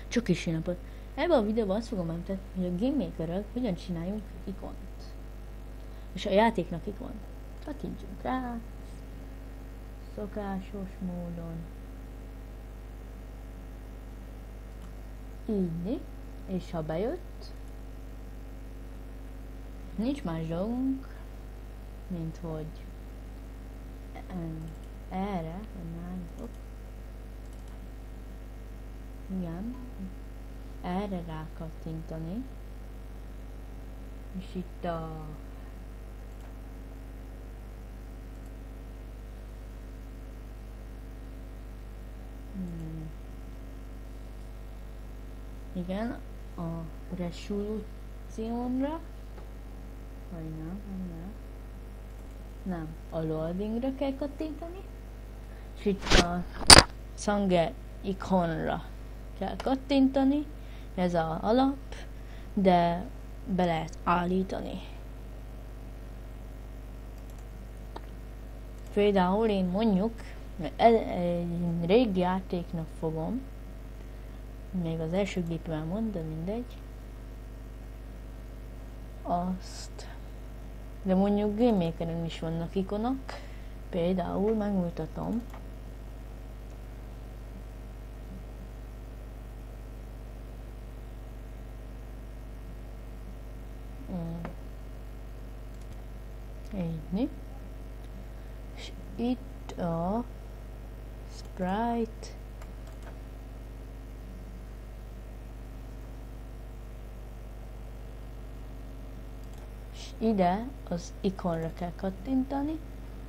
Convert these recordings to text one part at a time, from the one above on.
Csak kis napot. Ebben a videóban azt fogom megmutatni, hogy a Game Maker-rel hogyan csináljunk ikont. És a játéknak ikont. Kattintsunk rá. Szokásos módon. Így. És ha bejött, nincs más dolgunk, mint hogy erre, igen, erre rákattintani, és itt a igen, a resoluciónra, vagy nem, a loadingra kell kattintani, és itt a Sanger ikonra kell kattintani, ez az alap, de be lehet állítani. Például én mondjuk, egy régi játéknak fogom, még az első géppel mond, de mindegy, azt, de mondjuk Game Makeren is vannak ikonok, például megmutatom, így, és itt a sprite, és ide az ikonra kell kattintani,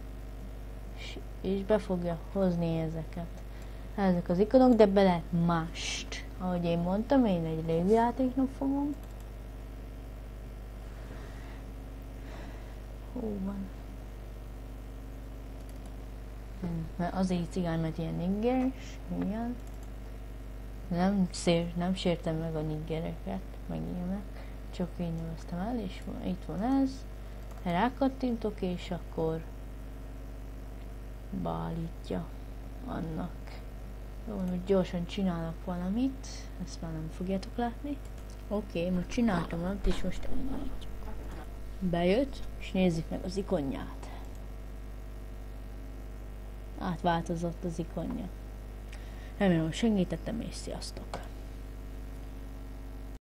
és be fogja hozni ezeket. Ezek az ikonok, de be lehet mást. Ahogy én mondtam, én egy régi játéknak fogom. Hol van? Mert azért cigány, mert ilyen niggeres, igen. Nem sértem meg a niggereket, meg ilyenek. Csak én neveztem el, és itt van ez. Rákattintok, és akkor beállítja annak. Jó, hogy gyorsan csinálok valamit, ezt már nem fogjátok látni. Oké, most csináltam valamit, és most elindítjuk. Bejött, és nézzük meg az ikonját. Átváltozott az ikonja. Remélem, hogy segítettem, és sziasztok!